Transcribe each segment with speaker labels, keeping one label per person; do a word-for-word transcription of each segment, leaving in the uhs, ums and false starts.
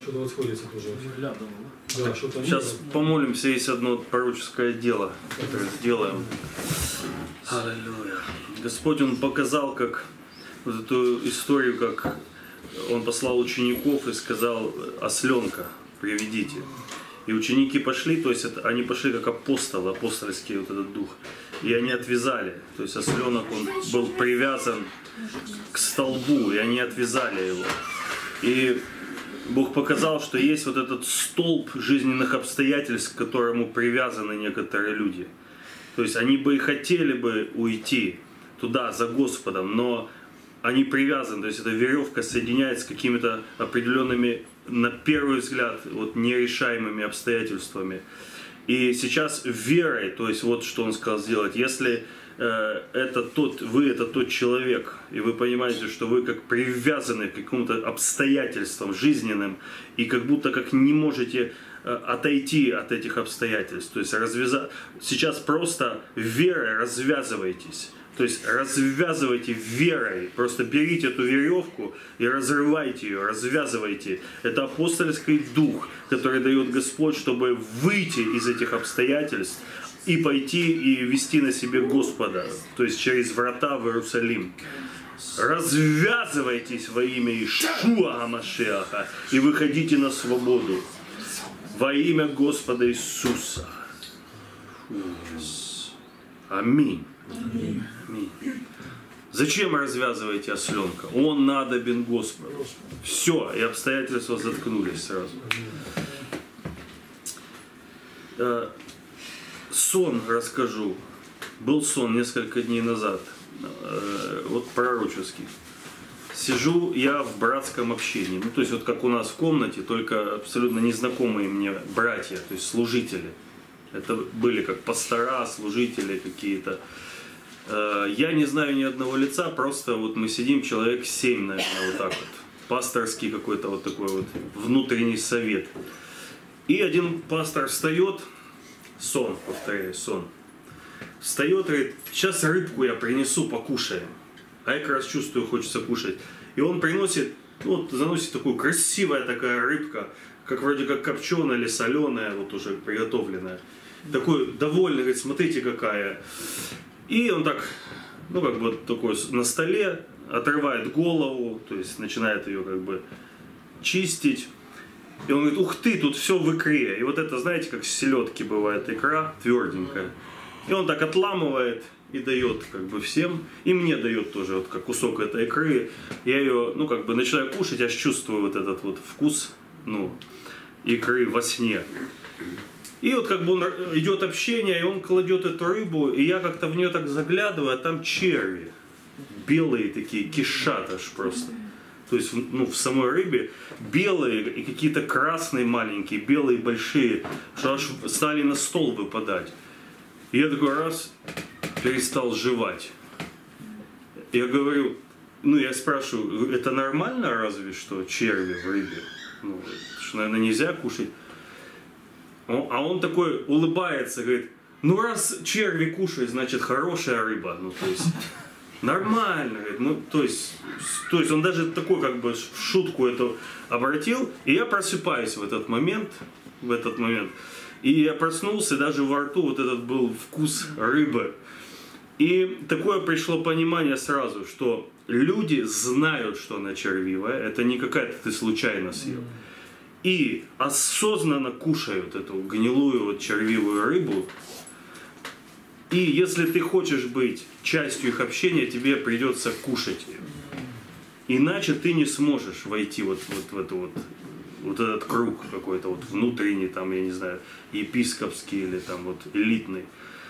Speaker 1: Что-то вот сходится тоже. Да, что-то
Speaker 2: сейчас помолимся, есть одно пророческое дело, которое сделаем. Аллилуйя. Господь, Он показал, как вот эту историю, как Он послал учеников и сказал: осленка приведите. И ученики пошли, то есть это, они пошли как апостолы, апостольский вот этот дух. И они отвязали. То есть осленок, он был привязан к столбу, и они отвязали его. И Бог показал, что есть вот этот столб жизненных обстоятельств, к которому привязаны некоторые люди. То есть они бы и хотели бы уйти туда за Господом, но они привязаны, то есть эта веревка соединяется с какими-то определенными, на первый взгляд, вот нерешаемыми обстоятельствами. И сейчас верой, то есть вот что Он сказал сделать, если э, это тот, вы это тот человек, и вы понимаете, что вы как привязаны к каким-то обстоятельствам жизненным, и как будто как не можете э, отойти от этих обстоятельств, то есть развязать, сейчас просто верой развязывайтесь. То есть развязывайте верой, просто берите эту веревку и разрывайте ее, развязывайте. Это апостольский дух, который дает Господь, чтобы выйти из этих обстоятельств и пойти и вести на себе Господа, то есть через врата в Иерусалим. Развязывайтесь во имя Иешуа Машиаха и выходите на свободу во имя Господа Иисуса. Аминь. Аминь. Зачем развязываете осленка? Он надобен Господу. Все, и обстоятельства заткнулись сразу. Сон расскажу. Был сон несколько дней назад. Вот пророческий. Сижу я в братском общении. Ну, то есть вот как у нас в комнате, только абсолютно незнакомые мне братья, то есть служители. Это были как пастора, служители какие-то. Я не знаю ни одного лица, просто вот мы сидим, человек семь, наверное, вот так вот. Пасторский какой-то вот такой вот внутренний совет. И один пастор встает, сон, повторяю, сон. Встает, говорит: сейчас рыбку я принесу, покушаем. А я как раз чувствую, хочется кушать. И он приносит, вот заносит такую красивая такая рыбка, как вроде как копченая или соленая, вот уже приготовленная. Такой довольный, говорит: смотрите какая. И он так, ну как бы такой на столе, отрывает голову, то есть начинает ее как бы чистить. И он говорит: ух ты, тут все в икре. И вот это, знаете, как селедки бывает икра, тверденькая. И он так отламывает и дает как бы всем. И мне дает тоже вот как кусок этой икры. Я ее, ну как бы начинаю кушать, аж чувствую вот этот вот вкус, ну, икры во сне. И вот как бы он, идет общение, и он кладет эту рыбу, и я как-то в нее так заглядываю, а там черви. Белые такие, кишат аж просто. То есть, ну, в самой рыбе белые и какие-то красные маленькие, белые большие, что аж стали на стол выпадать. И я такой раз перестал жевать. Я говорю, ну я спрашиваю, это нормально разве что черви в рыбе? Ну, что, наверное, нельзя кушать. А он такой улыбается, говорит: ну раз черви кушают, значит хорошая рыба. Ну, то есть, нормально. Говорит, ну, то есть, то есть он даже такой как бы в шутку это обратил. И я просыпаюсь в этот момент, в этот момент. И я проснулся, и даже во рту вот этот был вкус рыбы. И такое пришло понимание сразу, что люди знают, что она червивая. Это не какая-то ты случайно съел. И осознанно кушают эту гнилую вот червивую рыбу. И если ты хочешь быть частью их общения, тебе придется кушать ее. Иначе ты не сможешь войти вот, вот в эту вот, вот этот круг какой-то вот внутренний, там, я не знаю, епископский или там вот элитный.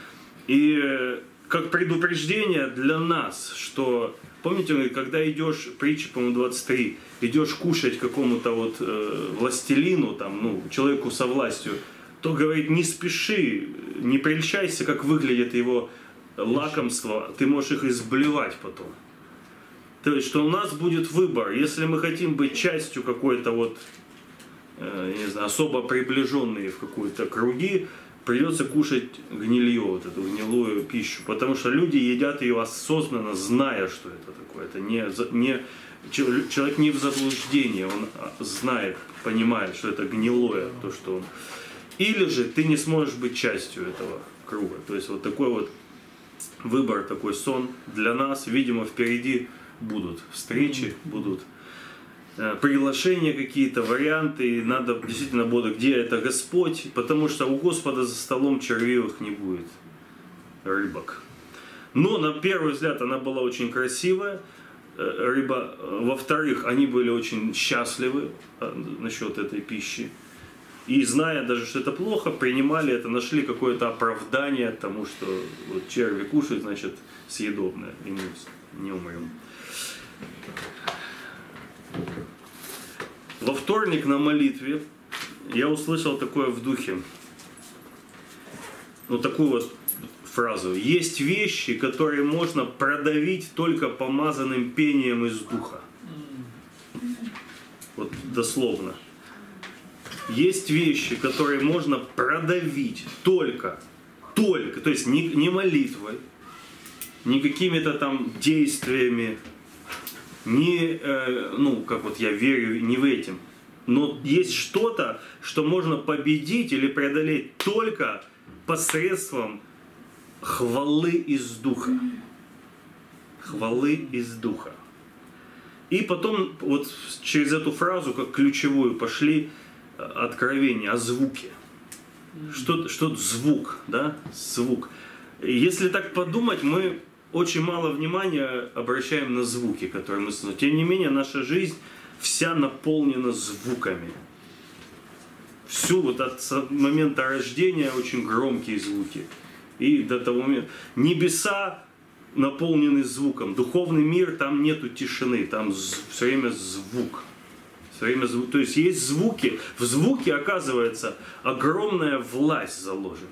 Speaker 2: И как предупреждение для нас, что, помните, когда идешь, притча, по-моему, двадцать три, идешь кушать какому-то вот э, властелину, там, ну, человеку со властью, то, говорит, не спеши, не прельщайся, как выглядит его лакомство, ты можешь их изблевать потом. То есть, что у нас будет выбор, если мы хотим быть частью какой-то вот, э, не знаю, особо приближенные в какие-то круги, придется кушать гнилье, вот эту гнилую пищу, потому что люди едят ее осознанно, зная, что это такое. Это не, не, человек не в заблуждении, он знает, понимает, что это гнилое, то, что он... Или же ты не сможешь быть частью этого круга. То есть вот такой вот выбор, такой сон для нас, видимо, впереди будут встречи, будут приглашения какие-то, варианты, и надо действительно будет, где это Господь, потому что у Господа за столом червивых не будет рыбок. Но на первый взгляд она была очень красивая, рыба. Во-вторых, они были очень счастливы насчет этой пищи. И зная даже, что это плохо, принимали это, нашли какое-то оправдание тому, что вот черви кушают, значит, съедобное, и мы не умрем. Во вторник на молитве я услышал такое в духе, ну такую вот фразу. Есть вещи, которые можно продавить только помазанным пением из духа. Вот дословно. Есть вещи, которые можно продавить только, только, то есть не, не молитвой, не какими-то там действиями, не, э, ну, как вот я верю, не в этом. Но есть что-то, что можно победить или преодолеть только посредством хвалы из духа. Хвалы из духа. И потом вот через эту фразу, как ключевую, пошли откровения о звуке. Что, что звук, да? Звук. Если так подумать, мы очень мало внимания обращаем на звуки, которые мы слышим. Тем не менее, наша жизнь вся наполнена звуками. Всю вот от момента рождения очень громкие звуки. И до того момента. Небеса наполнены звуком. Духовный мир, там нету тишины, там все время звук. Все время звук. То есть есть звуки. В звуке, оказывается, огромная власть заложена.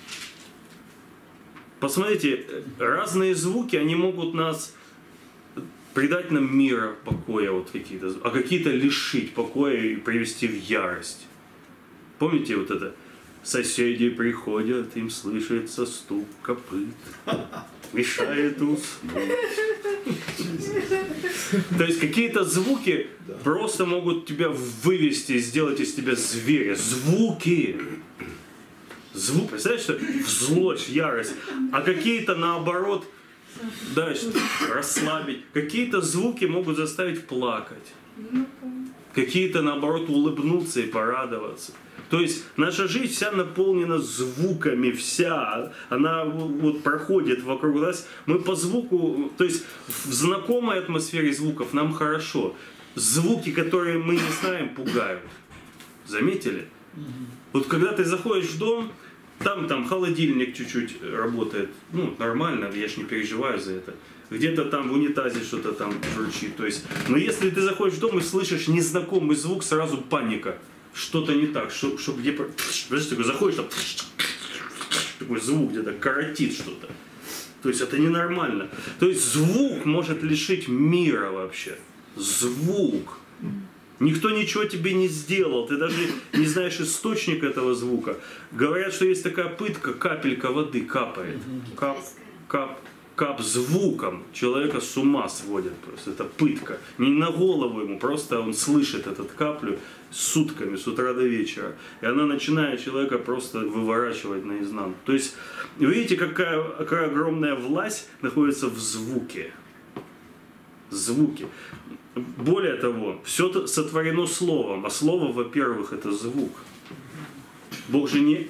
Speaker 2: Посмотрите, разные звуки, они могут нас придать нам мира, покоя, вот какие-то, а какие-то лишить покоя и привести в ярость. Помните вот это? Соседи приходят, им слышится стук копыт, мешает уснуть. То есть какие-то звуки просто могут тебя вывести, сделать из тебя зверя. Звуки. Звук, представляешь, что в злость, ярость, а какие-то наоборот, да, расслабить. Какие-то звуки могут заставить плакать, какие-то наоборот улыбнуться и порадоваться. То есть наша жизнь вся наполнена звуками, вся, она вот проходит вокруг нас. Мы по звуку, то есть в знакомой атмосфере звуков нам хорошо. Звуки, которые мы не знаем, пугают. Заметили? Вот когда ты заходишь в дом, там, там холодильник чуть-чуть работает, ну, нормально, я ж не переживаю за это. Где-то там в унитазе что-то там журчит. То есть, но если ты заходишь в дом и слышишь незнакомый звук, сразу паника. Что-то не так, что, что где... Подожди, такой заходишь, там... Такой звук где-то коротит что-то. То есть это ненормально. То есть звук может лишить мира вообще. Звук. Никто ничего тебе не сделал, ты даже не знаешь источник этого звука. Говорят, что есть такая пытка, капелька воды капает. Кап, кап, кап звуком. Человека с ума сводят просто. Это пытка. Не на голову ему, просто он слышит этот каплю сутками, с утра до вечера. И она начинает человека просто выворачивать наизнанку. То есть, видите, какая, какая огромная власть находится в звуке. Звуки. Более того, все сотворено словом, а слово, во-первых, это звук. Бог же не...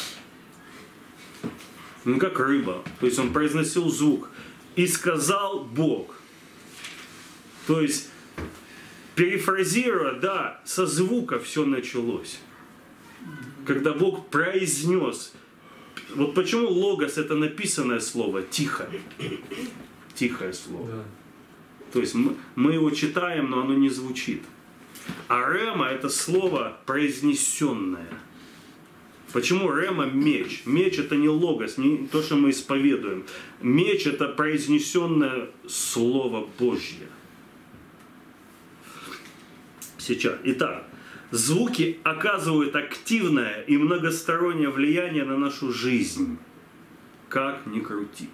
Speaker 2: Ну, как рыба. То есть он произносил звук. И сказал Бог. То есть, перефразируя, да, со звука все началось. Когда Бог произнес. Вот почему логос — это написанное слово, тихо. Тихое слово. Да. То есть мы, мы его читаем, но оно не звучит. А рема — это слово произнесенное. Почему рема — меч? Меч — это не логос, не то, что мы исповедуем. Меч — это произнесенное слово Божье. Сейчас. Итак, Звуки оказывают активное и многостороннее влияние на нашу жизнь. Как ни крути.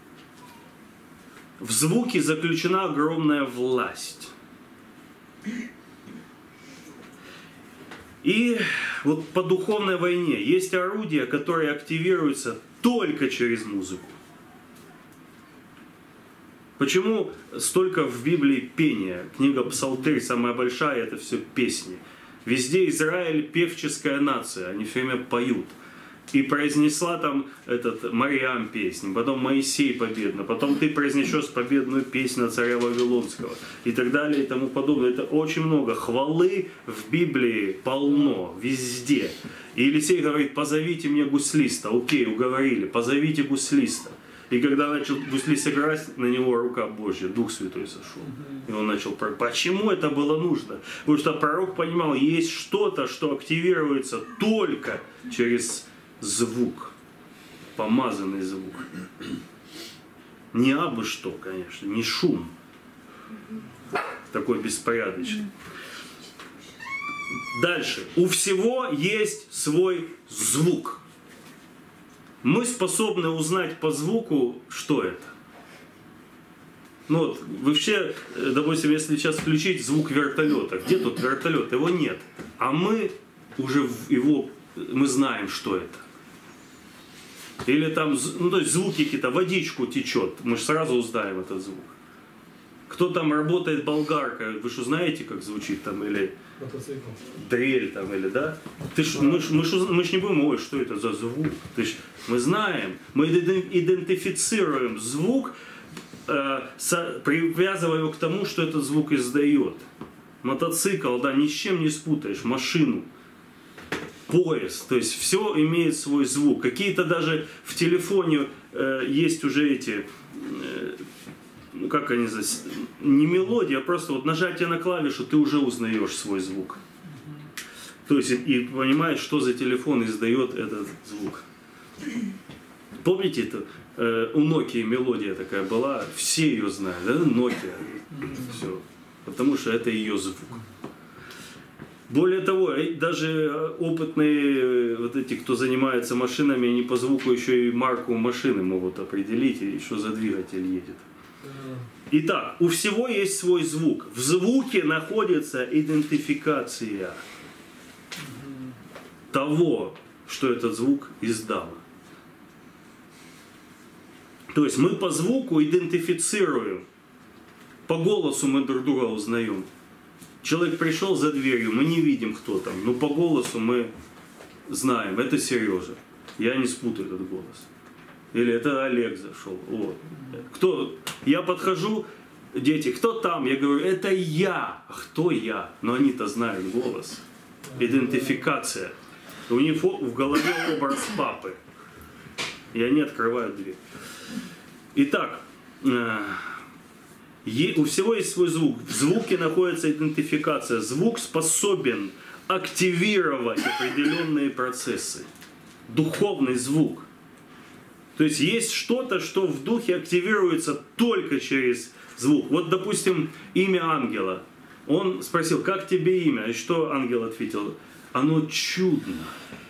Speaker 2: В звуке заключена огромная власть. И вот по духовной войне есть орудия, которые активируются только через музыку. Почему столько в Библии пения? Книга Псалтырь самая большая, это все песни. Везде Израиль певческая нация, они все время поют. И произнесла там этот Мариам песнь, потом Моисей победно, потом ты произнесешь победную песню царя Вавилонского и так далее и тому подобное. Это очень много. Хвалы в Библии полно, везде. И Елисей говорит, позовите мне гуслиста. Окей, уговорили, позовите гуслиста. И когда начал гуслист играть, на него рука Божья, Дух Святой сошел. И он начал пророк. Почему это было нужно? Потому что пророк понимал, есть что-то, что активируется только через звук, помазанный звук. Не абы что, конечно, не шум. Такой беспорядочный. Дальше. У всего есть свой звук. Мы способны узнать по звуку, что это. Ну вот, вообще, допустим, если сейчас включить звук вертолета, где тут вертолет? Его нет. А мы уже его, мы знаем, что это. Или там, ну то есть звуки какие-то, водичку течет, мы же сразу узнаем этот звук. Кто там работает болгаркой, вы что знаете, как звучит там, или
Speaker 1: Мотоцикл.
Speaker 2: дрель там, или да? Ты ж, мы ж, мы ж, мы ж не будем, ой, что это за звук? То есть мы знаем, мы идентифицируем звук, э, со, привязывая его к тому, что этот звук издает. Мотоцикл, да, ни с чем не спутаешь, машину. Поезд, то есть все имеет свой звук. Какие-то даже в телефоне э, есть уже эти, э, ну как они называются, не мелодия, а просто вот нажатие на клавишу, ты уже узнаешь свой звук. То есть и, и понимаешь, что за телефон издает этот звук. Помните, это, э, у Nokia мелодия такая была, все ее знают, да? Nokia, все, потому что это ее звук. Более того, даже опытные вот эти, кто занимается машинами, они по звуку еще и марку машины могут определить, и что за двигатель едет. Итак, у всего есть свой звук. В звуке находится идентификация того, что этот звук издал. То есть мы по звуку идентифицируем, по голосу мы друг друга узнаем. Человек пришел за дверью, мы не видим, кто там, но по голосу мы знаем, это Сережа. Я не спутаю этот голос. Или это Олег зашел. Вот. Кто? Я подхожу, дети, кто там? Я говорю, это я. А кто я? Но они-то знают голос. Идентификация. У них в голове образ папы. И они открывают дверь. Итак, у всего есть свой звук. В звуке находится идентификация. Звук способен активировать определенные процессы. Духовный звук. То есть есть что-то, что в духе активируется только через звук. Вот, допустим, имя ангела. Он спросил, как тебе имя? И что ангел ответил? Оно чудно.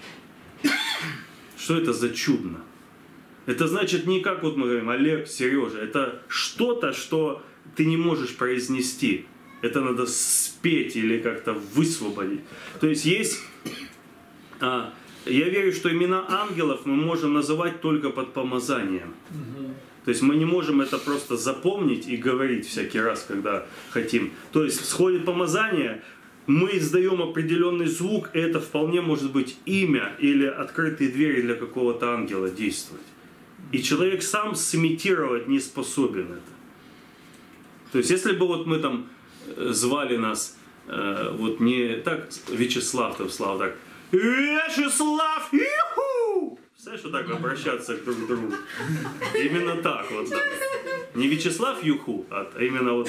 Speaker 2: Что это за чудно? Это значит не как вот мы говорим, Олег, Сережа. Это что-то, что ты не можешь произнести. Это надо спеть или как-то высвободить. То есть есть... А, я верю, что имена ангелов мы можем называть только под помазанием. Угу. То есть мы не можем это просто запомнить и говорить всякий раз, когда хотим. То есть сходит помазание, мы издаем определенный звук, и это вполне может быть имя или открытые двери для какого-то ангела действовать. И человек сам сымитировать не способен это. То есть если бы вот мы там звали нас, э, вот не так Вячеслав, там Слава, так Вячеслав, юху! Знаешь, вот так обращаться друг к другу. Именно так вот. Да. Не Вячеслав юху, а именно вот.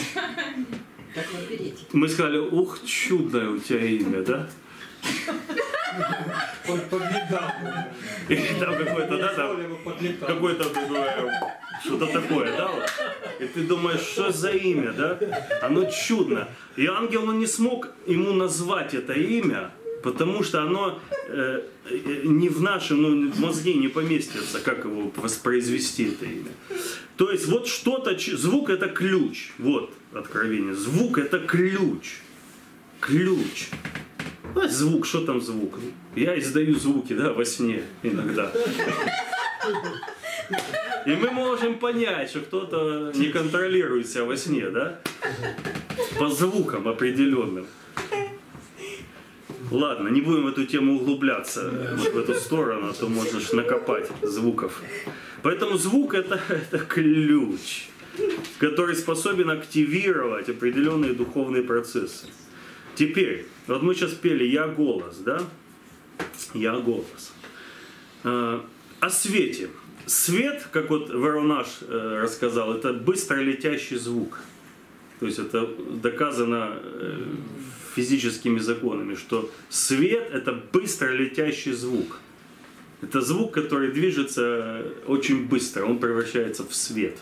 Speaker 2: Мы сказали, ух, чудное у тебя имя, да?
Speaker 1: Подлетал.
Speaker 2: Или там какой-то, да, там, какой-то, что-то такое, да, вот. И ты думаешь, что за имя, да? Оно чудно. И ангел, он не смог ему назвать это имя, потому что оно э, не в нашем, ну, в мозге не поместится, как его воспроизвести, это имя. То есть вот что-то, звук это ключ, вот откровение, звук это ключ, ключ. А звук, что там звук? Я издаю звуки, да, во сне иногда. И мы можем понять, что кто-то не контролирует себя во сне, да? По звукам определенным. Ладно, не будем в эту тему углубляться, вот в эту сторону, а то можешь накопать звуков. Поэтому звук это, это ключ, который способен активировать определенные духовные процессы. Теперь, вот мы сейчас пели «Я голос», да? «Я голос». О свете. Свет, как вот Воронаж рассказал, это быстро летящий звук. То есть это доказано физическими законами, что свет это быстро летящий звук. Это звук, который движется очень быстро, он превращается в свет.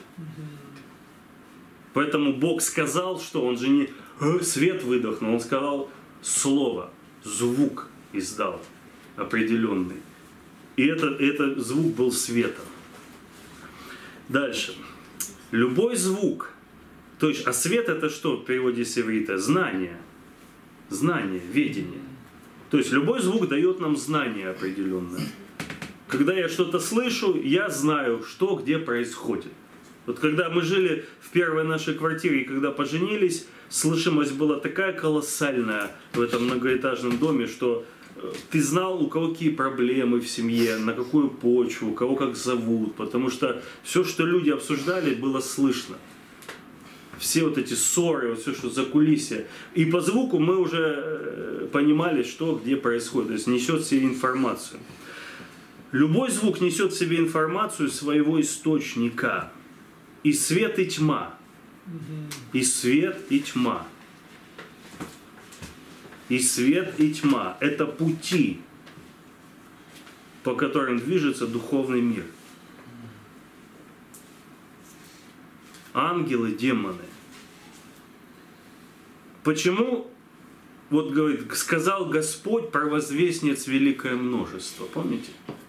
Speaker 2: Поэтому Бог сказал, что он же не свет выдохнул, он сказал слово, звук издал определенный. И это, это звук был светом. Дальше. Любой звук, то есть, а свет это что в переводе с иврита? Знание. Знание, ведение. То есть любой звук дает нам знание определенное. Когда я что-то слышу, я знаю, что где происходит. Вот когда мы жили в первой нашей квартире, и когда поженились, слышимость была такая колоссальная в этом многоэтажном доме, что ты знал, у кого какие проблемы в семье, на какую почву, кого как зовут, потому что все, что люди обсуждали, было слышно. Все вот эти ссоры, вот все, что за кулисье. И по звуку мы уже понимали, что где происходит, то есть несет в себе информацию. Любой звук несет в себе информацию своего источника. И свет, и тьма. И свет, и тьма. И свет, и тьма. Это пути, по которым движется духовный мир. Ангелы, демоны. Почему, вот говорит, сказал Господь, провозвестниц великое множество. Помните?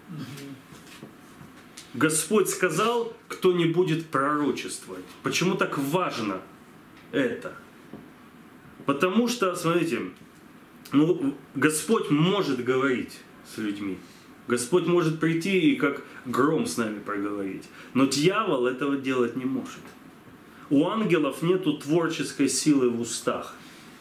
Speaker 2: Господь сказал, кто не будет пророчествовать. Почему так важно это? Потому что, смотрите, ну, Господь может говорить с людьми. Господь может прийти и как гром с нами проговорить. Но дьявол этого делать не может. У ангелов нету творческой силы в устах.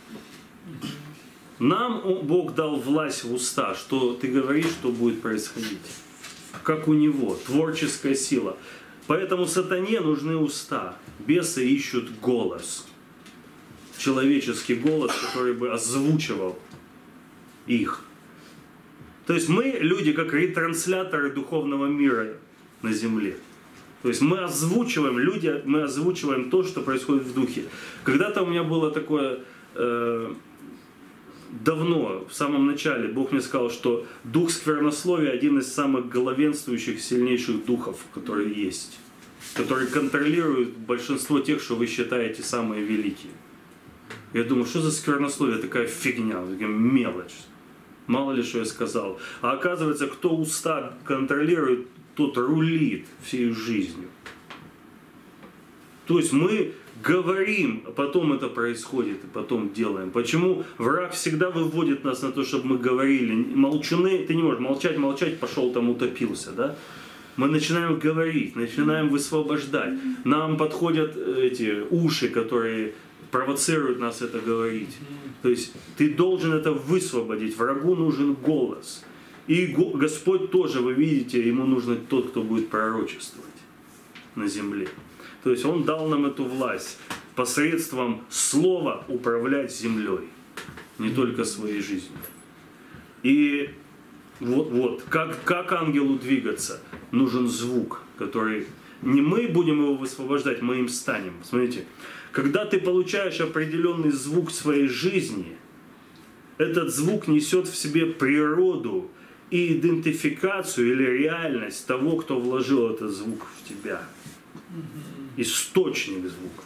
Speaker 2: Нам Бог дал власть в уста, что ты говоришь, что будет происходить. Как у него, творческая сила. Поэтому сатане нужны уста. Бесы ищут голос. Человеческий голос, который бы озвучивал их. То есть мы люди как ретрансляторы духовного мира на земле. То есть мы озвучиваем, люди, мы озвучиваем то, что происходит в духе. Когда-то у меня было такое, э, давно, в самом начале, Бог мне сказал, что дух сквернословия один из самых главенствующих, сильнейших духов, которые есть. Который контролирует большинство тех, что вы считаете самые великие. Я думаю, что за сквернословие, такая фигня, такая мелочь. Мало ли, что я сказал. А оказывается, кто уста контролирует, тот рулит всей жизнью. То есть мы говорим, а потом это происходит, и потом делаем. Почему враг всегда выводит нас на то, чтобы мы говорили? Молчуны, ты не можешь молчать, молчать, пошел там утопился, да? Мы начинаем говорить, начинаем высвобождать. Нам подходят эти уши, которые провоцируют нас это говорить. То есть ты должен это высвободить. Врагу нужен голос. И Господь тоже, вы видите, ему нужен тот, кто будет пророчествовать на земле. То есть Он дал нам эту власть посредством слова управлять землей, не только своей жизнью. И вот, вот как, как ангелу двигаться? Нужен звук, который не мы будем его высвобождать, мы им станем. Смотрите, когда ты получаешь определенный звук в своей жизни, этот звук несет в себе природу и идентификацию или реальность того, кто вложил этот звук в тебя. Источник звука.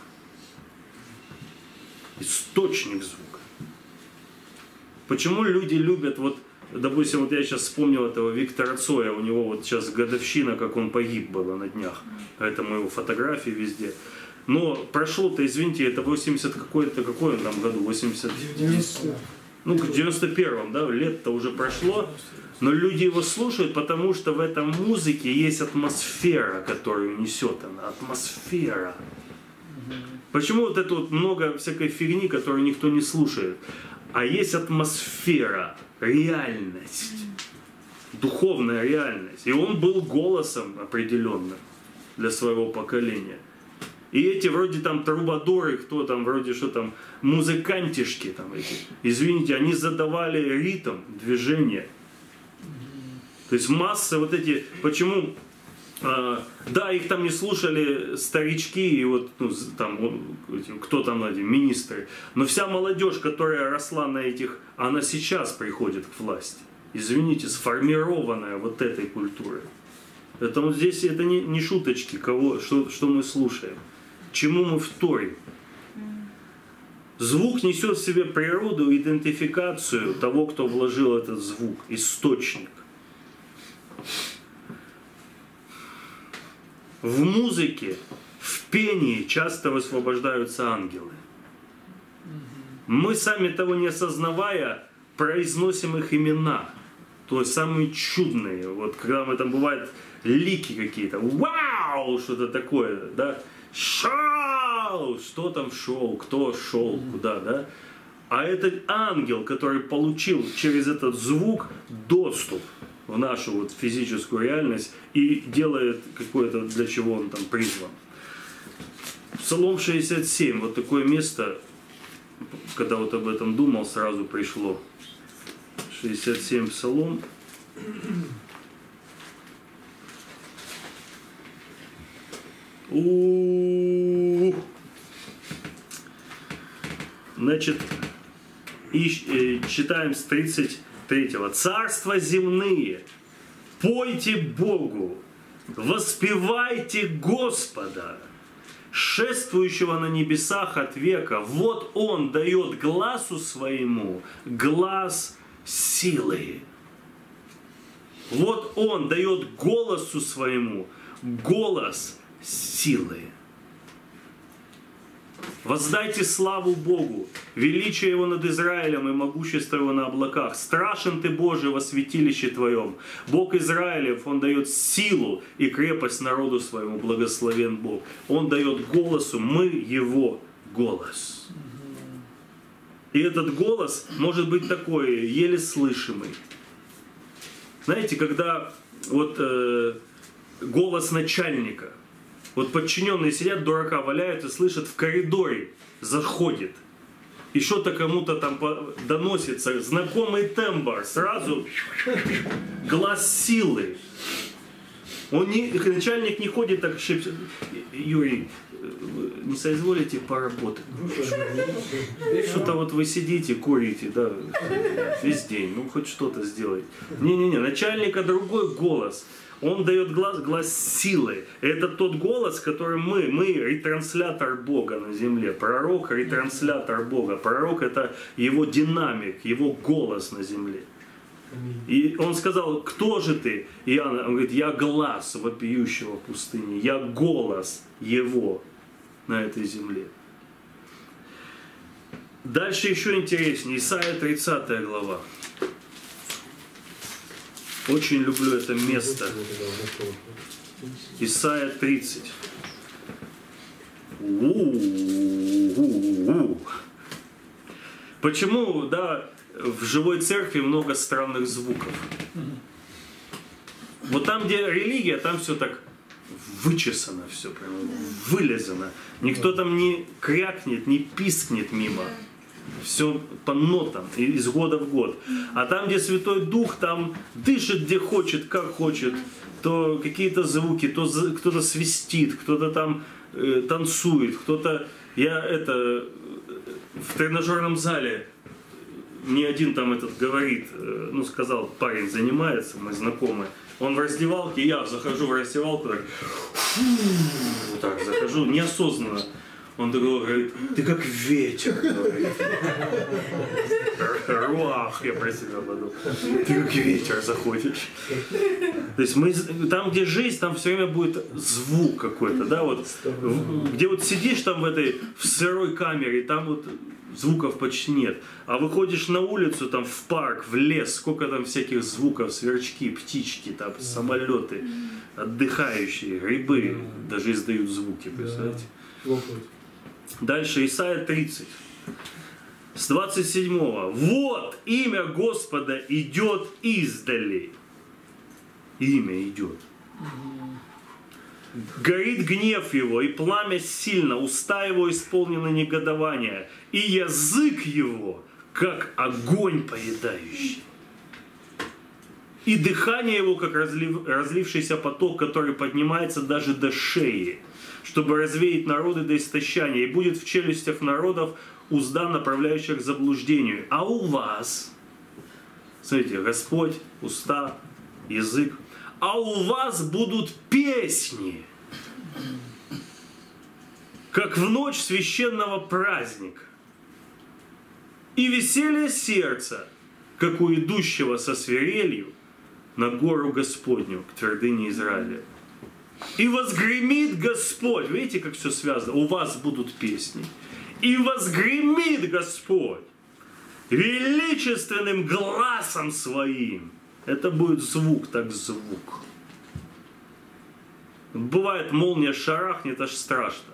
Speaker 2: Источник звука. Почему люди любят, вот, допустим, вот я сейчас вспомнил этого Виктора Цоя, у него вот сейчас годовщина, как он погиб, была на днях, поэтому его фотографии везде. Но прошло-то, извините, это восемьдесят какой-то, какой он там году, восемьдесят... Ну, в девяносто первом, да, лет-то уже прошло, но люди его слушают, потому что в этом музыке есть атмосфера, которую несет она, атмосфера. Почему вот это вот много всякой фигни, которую никто не слушает? А есть атмосфера, реальность, духовная реальность. И он был голосом определенным для своего поколения. И эти вроде там трубадоры, кто там, вроде что там, музыкантишки там эти, извините, они задавали ритм, движение. То есть масса вот эти, почему, э, да, их там не слушали старички и вот, ну, там, кто там, эти, министры, но вся молодежь, которая росла на этих, она сейчас приходит к власти. Извините, сформированная вот этой культурой. Это вот здесь это не, не шуточки, кого, что, что мы слушаем. Чему мы вторим? Звук несет в себе природу, идентификацию того, кто вложил этот звук, источник. В музыке, в пении часто высвобождаются ангелы. Мы сами того не осознавая, произносим их имена. То есть самые чудные. Вот когда мы там бывает лики какие-то. Вау! Что-то такое, да? Шоу! Что там шел? Кто шел? Куда, да? А этот ангел, который получил через этот звук доступ в нашу вот физическую реальность и делает какое-то, для чего он там призван. Псалом шестьдесят семь. Вот такое место, когда вот об этом думал, сразу пришло. шестьдесят семь Псалом. У-у-у. Значит, и, э, читаем с тридцать третьего. «Царства земные, пойте Богу, воспевайте Господа, шествующего на небесах от века. Вот Он дает гласу своему глас силы». Вот Он дает голосу своему голос силы. Воздайте славу Богу, величие Его над Израилем и могущество Его на облаках. Страшен Ты, Боже, во святилище Твоем. Бог Израилев, Он дает силу и крепость народу Своему. Благословен Бог. Он дает голосу, мы Его голос. И этот голос может быть такой, еле слышимый. Знаете, когда вот э, голос начальника, вот подчиненные сидят, дурака валяют и слышат в коридоре, заходит. И что-то кому-то там доносится, знакомый тембр, сразу глаз силы. Он не, начальник не ходит так, шепчет: Юрий, не соизволите поработать? Что-то вот вы сидите, курите, да, весь день, ну хоть что-то сделайте. Не-не-не, начальника другой голос. Он дает глаз, глаз силы. Это тот голос, который мы, мы ретранслятор Бога на земле. Пророк — ретранслятор Бога. Пророк — это его динамик, его голос на земле. И он сказал: кто же ты? Иоанн, он говорит: я глаз вопиющего пустыни, я голос его на этой земле. Дальше еще интереснее. Исайя тридцатая глава. Очень люблю это место. Исайя тридцать. У-у-у-у. Почему, да, в живой церкви много странных звуков? Вот там, где религия, там все так вычесано, все прям вылезано. Никто там не крякнет, не пискнет мимо. Все по нотам, из года в год. А там, где Святой Дух, там дышит, где хочет, как хочет. То какие-то звуки, то кто-то свистит, кто-то там э, танцует, кто-то... Я это в тренажерном зале мне один там этот говорит, ну сказал, парень занимается, мы знакомые, он в раздевалке, я захожу в раздевалку, так, вот так захожу, неосознанно. Он такой говорит, ты как ветер, говорит. Руах, я про себя подумал. Ты как ветер заходишь. То есть мы, там, где жизнь, там все время будет звук какой-то, да, вот, где вот сидишь там в этой, в сырой камере, там вот звуков почти нет. А выходишь на улицу, там в парк, в лес, сколько там всяких звуков, сверчки, птички, там самолеты, отдыхающие, грибы даже издают звуки, представляете? Дальше Исайя тридцать, с двадцать седьмого. Вот имя Господа идет издали. Имя идет. Горит гнев его, и пламя сильно, уста его исполнены негодования, и язык его, как огонь поедающий. И дыхание его, как разлив, разлившийся поток, который поднимается даже до шеи, чтобы развеять народы до истощания, и будет в челюстях народов узда, направляющих к заблуждению. А у вас, смотрите, Господь, уста, язык, а у вас будут песни, как в ночь священного праздника, и веселье сердца, как у идущего со свирелью на гору Господню, к твердыне Израиля. И возгремит Господь. Видите, как все связано? У вас будут песни. И возгремит Господь величественным гласом своим. Это будет звук, так звук. Бывает, молния шарахнет, аж страшно.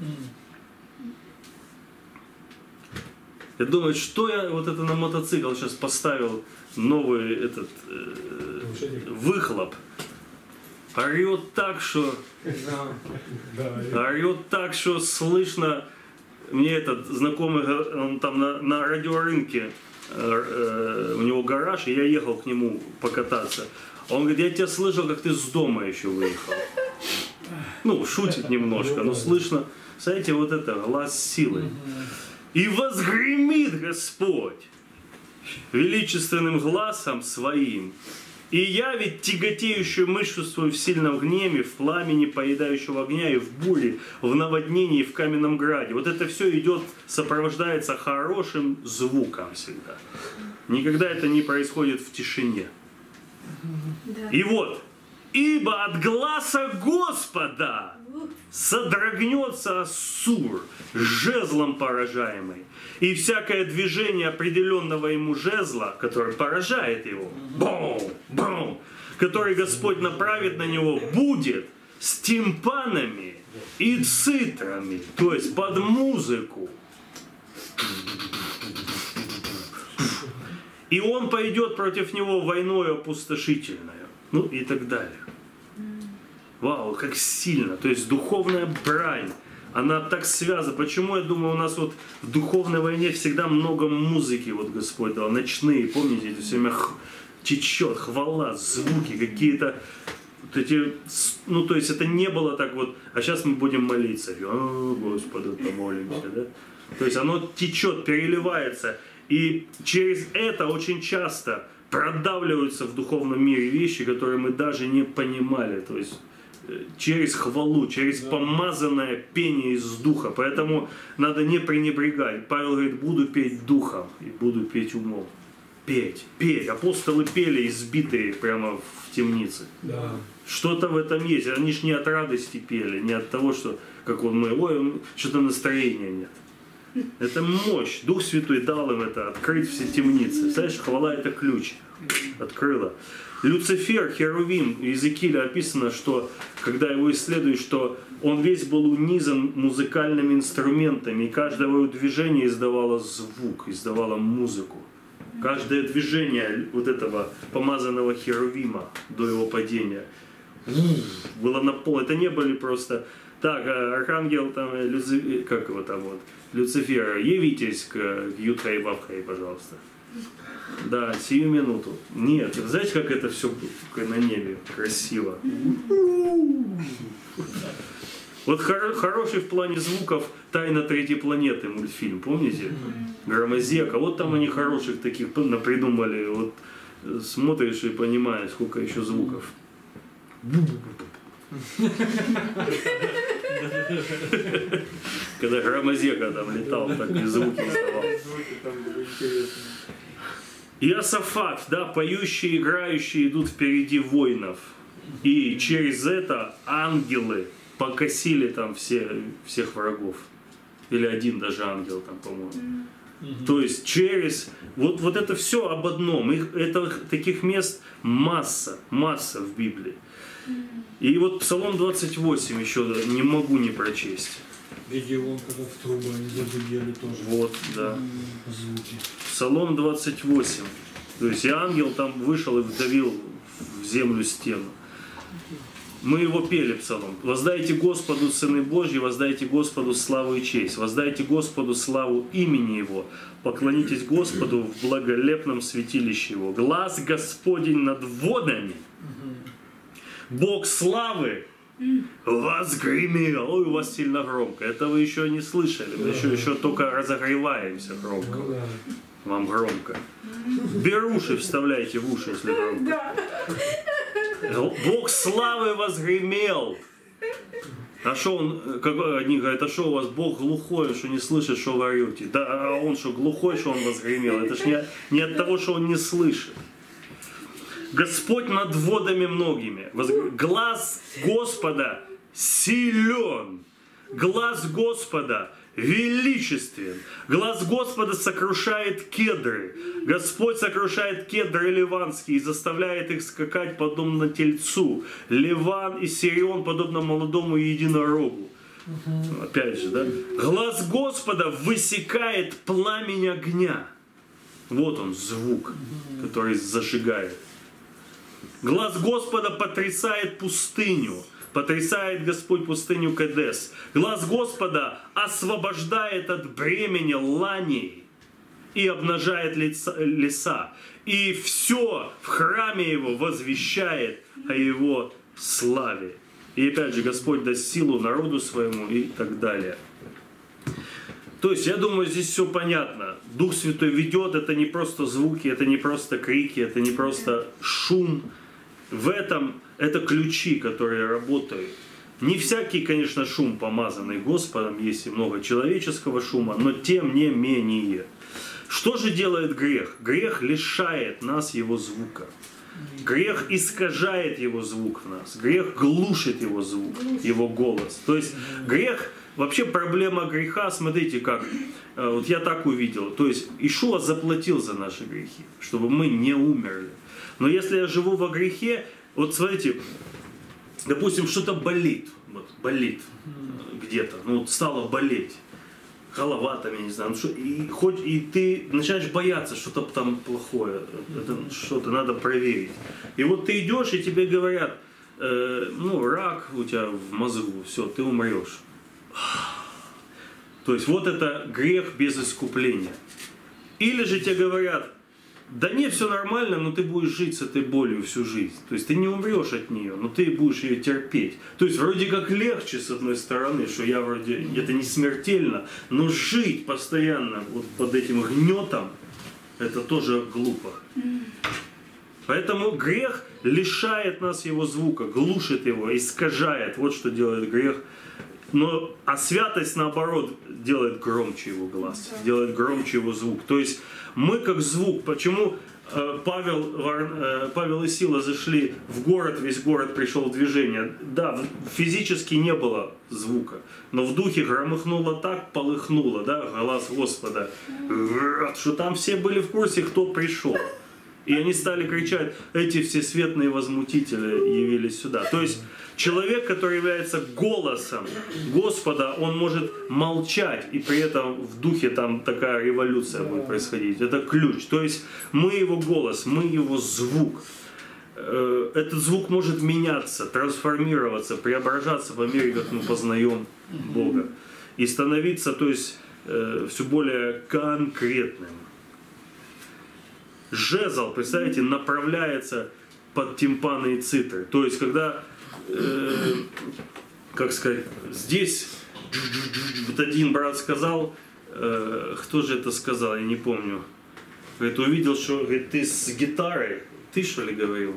Speaker 2: Я думаю, что я вот это на мотоцикл сейчас поставил новый этот э, выхлоп. Орет так, что орет так, что слышно. Мне этот знакомый, он там на, на радиорынке, э, э, у него гараж, и я ехал к нему покататься. Он говорит, я тебя слышал, как ты с дома еще выехал. Ну, шутит немножко, но слышно, знаете, вот это, глаз силы. И возгремит Господь величественным гласом своим. И явит тяготеющую мышцу свою в сильном гневе, в пламени поедающего огня, и в буре, в наводнении, в каменном граде. Вот это все идет, сопровождается хорошим звуком всегда. Никогда это не происходит в тишине. Да. И вот, ибо от гласа Господа содрогнется Ассур, жезлом поражаемый. И всякое движение определенного ему жезла, который поражает его, бум, бум, который Господь направит на него, будет с тимпанами и цитрами, то есть под музыку. И он пойдет против него войною опустошительную. Ну и так далее. Вау, как сильно. То есть духовная брань. Она так связана. Почему, я думаю, у нас вот в духовной войне всегда много музыки, вот Господь дал, ночные, помните, это все время течет, хвала, звуки, какие-то, вот эти, ну, то есть это не было так вот, а сейчас мы будем молиться, о, Господу, помолимся, да? То есть оно течет, переливается, и через это очень часто продавливаются в духовном мире вещи, которые мы даже не понимали, то есть через хвалу, через помазанное пение из духа. Поэтому надо не пренебрегать. Павел говорит, буду петь духом и буду петь умом. Петь, петь. Апостолы пели, избитые прямо в темнице. Да. Что-то в этом есть. Они ж не от радости пели, не от того, что, как он мы, ой, что-то настроения нет. Это мощь. Дух Святой дал им это, открыть все темницы. Знаешь, хвала это ключ. Открыла. Люцифер, Херувим, в Иезекииле описано, что когда его исследуют, что он весь был унизан музыкальными инструментами, и каждое его движение издавало звук, издавало музыку. Каждое движение вот этого помазанного Херувима до его падения было наполнено. Это не были просто так, архангел, там, Люци... как его там вот, Люцифер, явитесь к Ютха и Вавха, пожалуйста. Да, сию минуту. Нет, знаете, как это все на небе красиво? Вот хор хороший в плане звуков «Тайна третьей планеты» мультфильм, помните? Громозека. Вот там они хороших таких придумали. Вот смотришь и понимаешь, сколько еще звуков. Когда Громозека там летал, так и звуки издавал. Иосафат, да, поющие, играющие идут впереди воинов. И через это ангелы покосили там все, всех врагов. Или один даже ангел там, по-моему. Mm-hmm. То есть через... Вот, вот это все об одном. Их, это, таких мест масса, масса в Библии. Mm-hmm. И вот Псалом двадцать восемь еще не могу не прочесть.
Speaker 1: Гедеон, когда в трубу они загудели тоже.
Speaker 2: Вот, да.
Speaker 1: Звуки.
Speaker 2: Псалом двадцать восемь. То есть и ангел там вышел и вдавил в землю стену. Мы его пели псалом. Воздайте Господу, сыны Божьи, воздайте Господу славу и честь. Воздайте Господу славу имени Его. Поклонитесь Господу в благолепном святилище Его. Глас Господень над водами. Бог славы возгремел. Ой, у вас сильно громко. Это вы еще не слышали. Мы еще, еще только разогреваемся громко. Вам громко. Беруши вставляйте в уши, если громко. Бог славы возгремел. А что он, как одни говорят, а что у вас Бог глухой, что не слышит, что вы орете? Да, а он что, глухой, что он возгремел? Это ж не, не от того, что он не слышит. Господь над водами многими. Глаз Господа силен. Глаз Господа величествен. Глаз Господа сокрушает кедры. Господь сокрушает кедры ливанские и заставляет их скакать подобно тельцу. Ливан и Сирион подобно молодому единорогу. Угу. Опять же, да? Глаз Господа высекает пламень огня. Вот он, звук, угу. который зажигает. Глаз Господа потрясает пустыню. Потрясает Господь пустыню Кадес. Глаз Господа освобождает от бремени ланей и обнажает леса. И все в храме Его возвещает о Его славе. И опять же, Господь даст силу народу своему и так далее. То есть, я думаю, здесь все понятно. Дух Святой ведет, это не просто звуки, это не просто крики, это не просто шум. В этом это ключи, которые работают. Не всякий, конечно, шум, помазанный Господом, есть и много человеческого шума, но тем не менее. Что же делает грех? Грех лишает нас его звука. Грех искажает его звук в нас. Грех глушит его звук, его голос. То есть грех, вообще проблема греха, смотрите как, вот я так увидел. То есть Ишуа заплатил за наши грехи, чтобы мы не умерли. Но если я живу во грехе, вот смотрите, допустим, что-то болит, вот, болит где-то, ну вот стало болеть, голова там, я не знаю, ну, что, и, хоть, и ты начинаешь бояться, что-то там плохое, это что-то надо проверить. И вот ты идешь, и тебе говорят, э, ну, рак у тебя в мозгу, все, ты умрешь. То есть вот это грех без искупления. Или же тебе говорят, да нет, все нормально, но ты будешь жить с этой болью всю жизнь. То есть ты не умрешь от нее, но ты будешь ее терпеть. То есть вроде как легче с одной стороны, что я вроде, это не смертельно, но жить постоянно вот под этим гнетом, это тоже глупо. Поэтому грех лишает нас его звука, глушит его, искажает. Вот что делает грех. Но, а святость, наоборот, делает громче его глаз, делает громче его звук. То есть мы как звук, почему э, Павел, э, Павел и Сила зашли в город, весь город пришел в движение. Да, физически не было звука, но в духе громыхнуло так, полыхнуло, да, глаз Господа, что там все были в курсе, кто пришел. И они стали кричать, эти всесветные возмутители явились сюда. То есть человек, который является голосом Господа, он может молчать, и при этом в духе там такая революция будет происходить. Это ключ. То есть мы его голос, мы его звук. Этот звук может меняться, трансформироваться, преображаться по мере, как мы познаем Бога. И становиться, то есть, все более конкретным. Жезл, представляете, направляется под тимпаны и цитры. То есть, когда э, как сказать, здесь вот один брат сказал, э, кто же это сказал, я не помню. Говорит, увидел, что говорит, ты с гитарой, ты что ли говорил?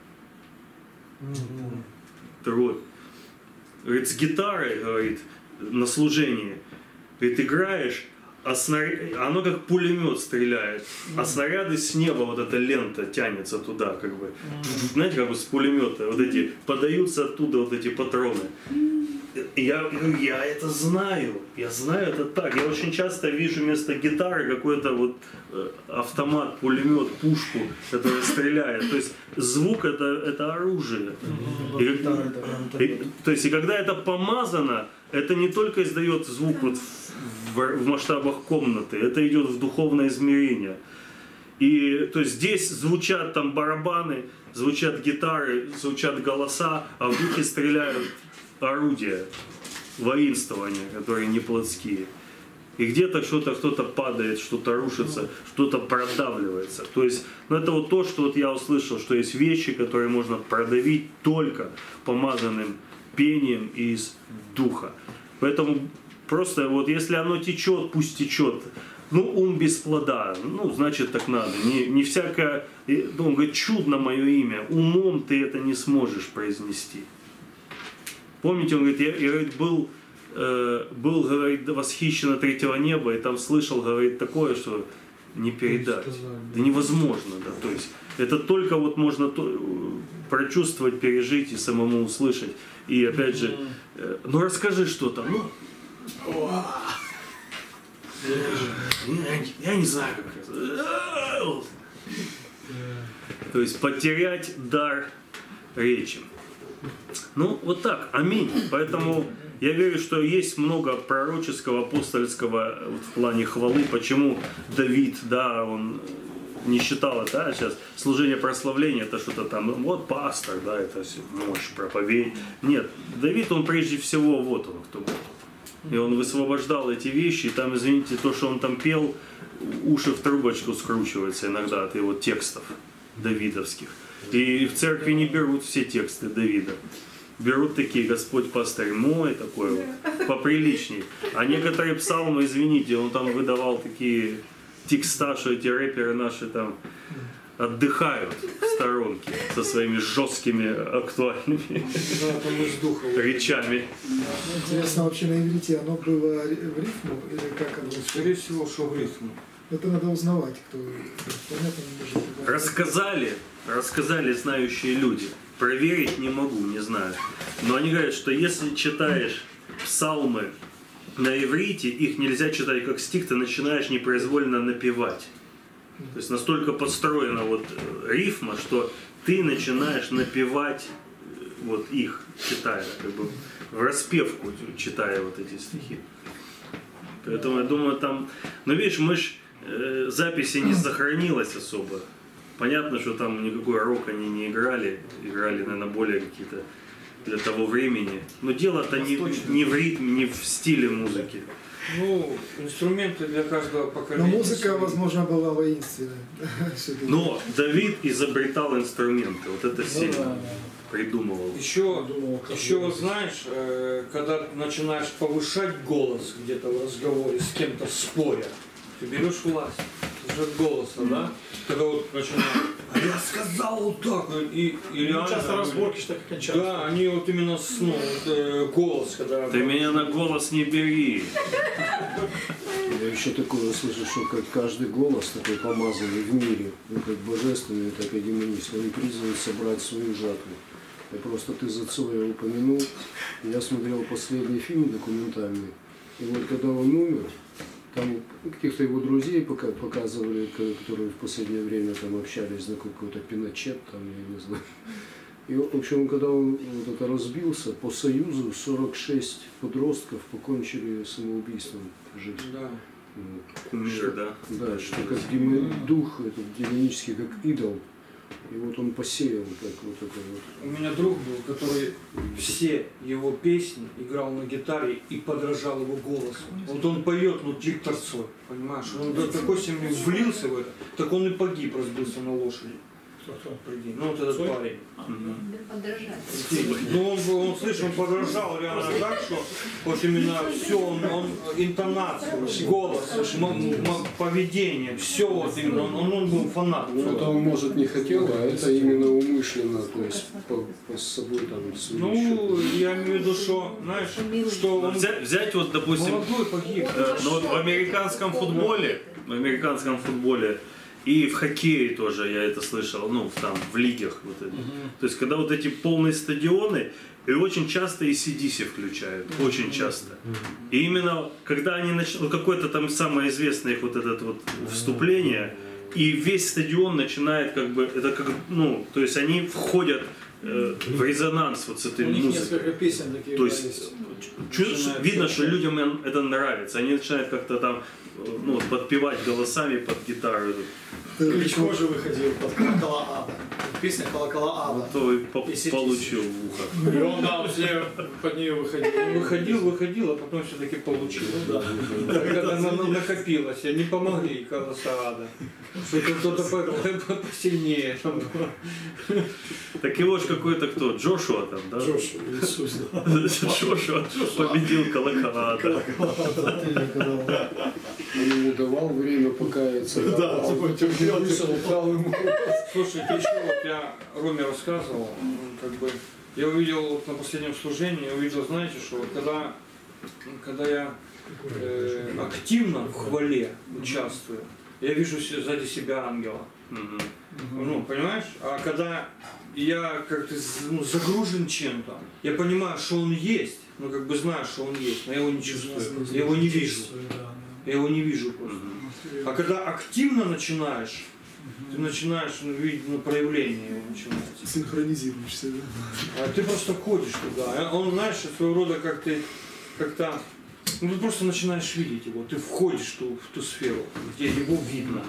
Speaker 2: Трой. Говорит, с гитарой, говорит, на служении, говорит, играешь, а снаряд, оно как пулемет стреляет, а снаряды с неба, вот эта лента тянется туда, как бы, знаете, как бы с пулемета, вот эти, подаются оттуда вот эти патроны. Я, я это знаю, я знаю это так. Я очень часто вижу вместо гитары какой-то вот автомат, пулемет, пушку, которая стреляет. То есть звук это, это оружие. И, и, то есть и когда это помазано, это не только издает звук вот в, в, в масштабах комнаты, это идет в духовное измерение. И то есть здесь звучат там барабаны, звучат гитары, звучат голоса, а в духе стреляют орудия воинствования, которые не плотские. И где-то что-то, кто-то падает, что-то рушится, что-то продавливается. То есть, ну это вот то, что вот я услышал, что есть вещи, которые можно продавить только помазанным пением из духа. Поэтому просто вот если оно течет, пусть течет. Ну, ум без плода, ну, значит, так надо. Не, не всякое, ну, он говорит, чудно мое имя, умом ты это не сможешь произнести. Помните, он говорит, я, я говорит, был, э, был, говорит, восхищен от третьего неба, и там слышал, говорит, такое, что не передать. Да невозможно, да, то есть это только вот можно то, прочувствовать, пережить и самому услышать. И опять же, э, ну расскажи что-то, ну, я, я не знаю, как это. То есть потерять дар речи. Ну, вот так, аминь. Поэтому я верю, что есть много пророческого, апостольского вот, в плане хвалы. Почему Давид, да, он не считал это, а сейчас служение прославления, это что-то там, вот пастор, да, это все, мощь, проповедь. Нет, Давид, он прежде всего, вот он кто был. И он высвобождал эти вещи, и там, извините, то, что он там пел, уши в трубочку скручиваются иногда от его текстов давидовских. И в церкви не берут все тексты Давида. Берут такие, Господь пастырь мой, такой вот, поприличней. А некоторые псалмы, извините, он там выдавал такие текста, что эти рэперы наши там отдыхают в сторонке со своими жесткими, актуальными речами.
Speaker 3: Интересно, вообще на иврите оно было в рифму или как оно?
Speaker 1: Скорее всего, что в рифму.
Speaker 3: Это надо узнавать, кто понятно не может.
Speaker 2: Рассказали, рассказали знающие люди. Проверить не могу, не знаю. Но они говорят, что если читаешь псалмы на иврите, их нельзя читать как стих, ты начинаешь непроизвольно напевать. То есть настолько подстроена вот рифма, что ты начинаешь напевать вот их, читая, как бы в распевку читая вот эти стихи. Поэтому я думаю там, но видишь, мы ж э, записи не сохранилось особо. Понятно, что там никакой рок они не играли, играли, наверное, более какие-то для того времени. Но дело-то не, не в ритме, не в стиле музыки.
Speaker 1: Ну, инструменты для каждого поколения.
Speaker 3: Но музыка, возможно, была воинственная.
Speaker 2: Но Давид изобретал инструменты, вот это сильно придумывал.
Speaker 1: Еще, еще вот знаешь, когда начинаешь повышать голос где-то в разговоре с кем-то споря, ты берешь власть, уже от голоса, да? Когда вот начинаешь, а я сказал вот так, и, и реально...
Speaker 4: Часто разборки что так окончаются.
Speaker 1: Да, они вот именно с, ну, вот, э, голос, когда...
Speaker 2: Ты меня на голос не бери.
Speaker 5: Я еще такое слышу, что как каждый голос такой помазанный в мире, ну, как божественный, так и демонический, он призван собрать свою жатву. И просто ты за Цоя упомянул, я смотрел последний фильм документальный, и вот когда он умер, там каких-то его друзей показывали, которые в последнее время там общались, на какой-то Пиночет, там, я не знаю. И, в общем, когда он вот это разбился, по союзу сорок шесть подростков покончили самоубийством жизнь.
Speaker 1: Да.
Speaker 2: Мир, да?
Speaker 5: Да, что как демон, дух, этот демонический, как идол. И вот он посеял так вот это вот.
Speaker 1: У меня друг был, который все его песни играл на гитаре и подражал его голосу. Вот он поет, ну, диктор свой, понимаешь? Он до такой степени влился в это, так он и погиб, разбился на лошади.
Speaker 4: Кто-кто?
Speaker 1: Прикинь. Ну вот этот
Speaker 4: Цой?
Speaker 1: парень.
Speaker 6: Подражать.
Speaker 1: Ну он, он слышал, он подражал реально так, что вот именно все, он, он интонацию, голос, м- м- поведение, все вот именно, он, он был фанат.
Speaker 5: Ну, это он, может, не хотел, а это именно умышленно, то есть по, по с собой там свою
Speaker 1: Ну, я имею в виду, что, знаешь, что он
Speaker 2: Взять, взять вот, допустим,
Speaker 1: молодой погиб.
Speaker 2: Э, ну вот в американском футболе, в американском футболе и в хоккее тоже я это слышал, ну там в лигах вот это. То есть когда вот эти полные стадионы, и очень часто и си ди си включают, очень часто. И именно когда они начнут, какое-то там самое известное их вот это вот вступление, и весь стадион начинает как бы, это как, ну, то есть они входят э, в резонанс вот с этой
Speaker 4: У них
Speaker 2: музыкой.
Speaker 4: несколько песен такие
Speaker 2: То
Speaker 4: да,
Speaker 2: есть
Speaker 4: есть.
Speaker 2: чу- видно, что людям это нравится. Они начинают как-то там ну, вот подпевать голосами под гитару.
Speaker 4: Кличко же выходил под «Колокола ада». Песня «Колокола ада».
Speaker 2: Вот то и по-
Speaker 4: И си ди си.
Speaker 2: получил в ухо.
Speaker 4: И он там все под нее выходил.
Speaker 1: Выходил, выходил, а потом все-таки получил.
Speaker 4: Да.
Speaker 1: Когда она накопилась, не помогли голоса ада. Что-то кто-то по- по- посильнее. там было.
Speaker 2: Так его ж какой-то кто? Джошуа там, да?
Speaker 4: Джошуа, Иисус, да.
Speaker 2: Джошуа победил колокола.
Speaker 5: Он ему давал время покаяться.
Speaker 4: Да,
Speaker 5: вышел, дал ему.
Speaker 1: Слушайте, еще вот я Роме рассказывал, м, как бы, я увидел вот на последнем служении, я увидел, знаете, что вот когда, когда я э, активно в хвале участвую, я вижу се- сзади себя ангела.
Speaker 2: Мгм.
Speaker 1: Ну, понимаешь? А когда я как-то з- ну, загружен чем-то, я понимаю, что он есть, ну как бы знаю, что он есть, но я его не чувствую, я его не вижу. Я его не вижу просто. А когда активно начинаешь, ты начинаешь ну, видеть ну, проявление его начинается.
Speaker 3: Синхронизируешься, да?
Speaker 1: А ты просто ходишь туда. А он, знаешь, своего рода как ты как-то. Ну ты просто начинаешь видеть его. Ты входишь в ту, в ту сферу, где его видно.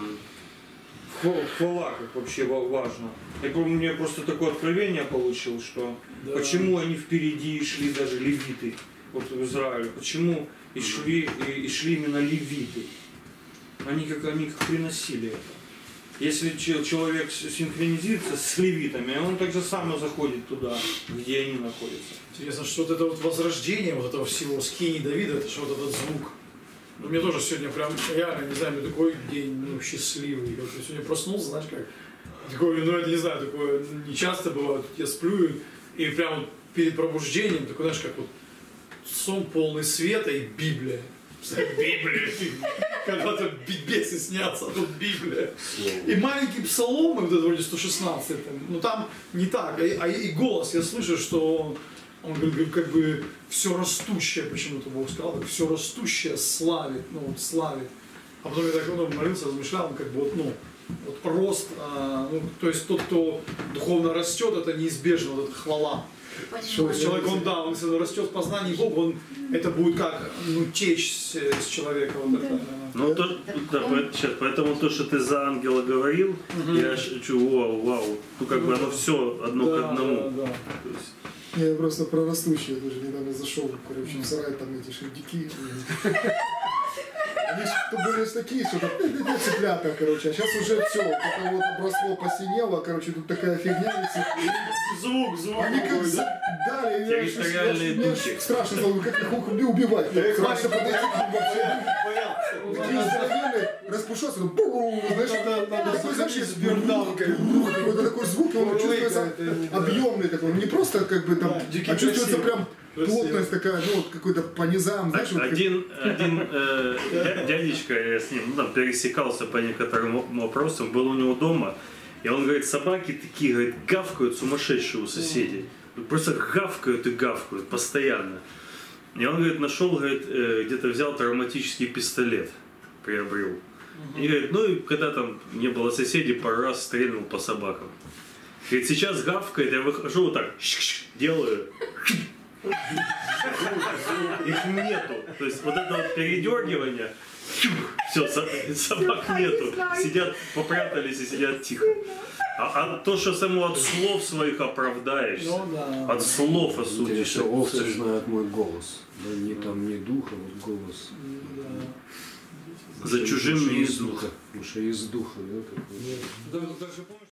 Speaker 1: Хва- Хвала как вообще ва- важно. Я помню, мне просто такое откровение получил, что
Speaker 4: Да.
Speaker 1: почему они впереди шли даже левиты вот в Израиле, почему и шли, и, и шли именно левиты. Они как, они как приносили это. Если че- человек с- синхронизируется с левитами, он так же само заходит туда, где они находятся.
Speaker 4: Интересно, что вот это вот возрождение вот этого всего скини Давида, это что вот этот звук. Ну, мне тоже сегодня прям, реально, не знаю, мне такой день ну, счастливый. Вот я сегодня проснулся, знаешь, как такой, ну это не знаю, такое не часто бывает. Я сплю и, и прям вот перед пробуждением, такой, знаешь, как вот сон полный света и Библия. Библия. Когда-то бесы снятся, а тут Библия. И маленький псалом, вот это вроде сто шестнадцать, ну там не так, а, и- а и голос, я слышу, что он, он говорит, как бы все растущее, почему-то Бог сказал, все растущее славит, ну вот славит. А потом я так ну, молился, размышлял, он как бы вот, ну, вот рост, а, ну, то есть тот, кто духовно растет, это неизбежно, вот эта хвала. Что человек, он, да, он если растет в познании Бога, он, это будет как, ну, течь с, с человека, вот это.
Speaker 2: Ну, то, да, по- щас, поэтому то, что ты за ангела говорил, я аж чую, вау, вау, ну как бы оно все одно
Speaker 4: Да,
Speaker 2: к одному.
Speaker 4: да, да.
Speaker 2: То есть,
Speaker 3: Я просто про растущие тоже недавно зашел, короче, в сарай, там эти шельдяки. Они ж то были ж такие, что там цыплята, короче, а сейчас уже все, это вот обросло, посинело, короче, тут такая фигня. и
Speaker 4: Звук, звук.
Speaker 3: Они как
Speaker 4: какой-то.
Speaker 3: за- дали, и я ж-
Speaker 2: Территориальные
Speaker 3: я ж- мне
Speaker 2: духи.
Speaker 3: ж страшно стало, как их уби- убивать.
Speaker 4: Да их
Speaker 3: Страшно
Speaker 4: хватит,
Speaker 3: подойти к ним вообще. Такие здоровенные, распушаться, ну, бу, знаешь, такой, знаешь, с бердалкой, какой-то такой звук, и он чувствуется объемный такой, не просто как бы там,
Speaker 4: дикий
Speaker 3: а чувствуется
Speaker 4: красивый.
Speaker 3: прям
Speaker 4: Красиво.
Speaker 3: плотность такая, ну, вот какой-то по низам, знаешь, вот как-
Speaker 2: Один, один э, дя- дядечка, я с ним ну, там, пересекался по некоторым вопросам, был у него дома, и он говорит, собаки такие, говорит, гавкают сумасшедшие у соседей. Просто гавкают и гавкают постоянно. И он, говорит, нашел, говорит, э, где-то взял травматический пистолет, приобрел. И говорит, ну и когда там не было соседей, пару раз стрельнул по собакам. Говорит, сейчас гавкает, я выхожу вот так, делаю. Их нету. То есть вот это вот передергивание, все, собак нету. Сидят, попрятались и сидят тихо. А, а то, что само от слов своих оправдаешься,
Speaker 4: Ну да.
Speaker 2: от слов
Speaker 5: Интересно,
Speaker 2: осудишься.
Speaker 5: овцы знают мой голос. Да, не там не дух, а вот голос.
Speaker 2: За чужим
Speaker 5: Потому что
Speaker 2: не
Speaker 5: из
Speaker 2: из духа.
Speaker 5: духа. Потому что из духа, да, такой.
Speaker 1: Да, даже помнишь,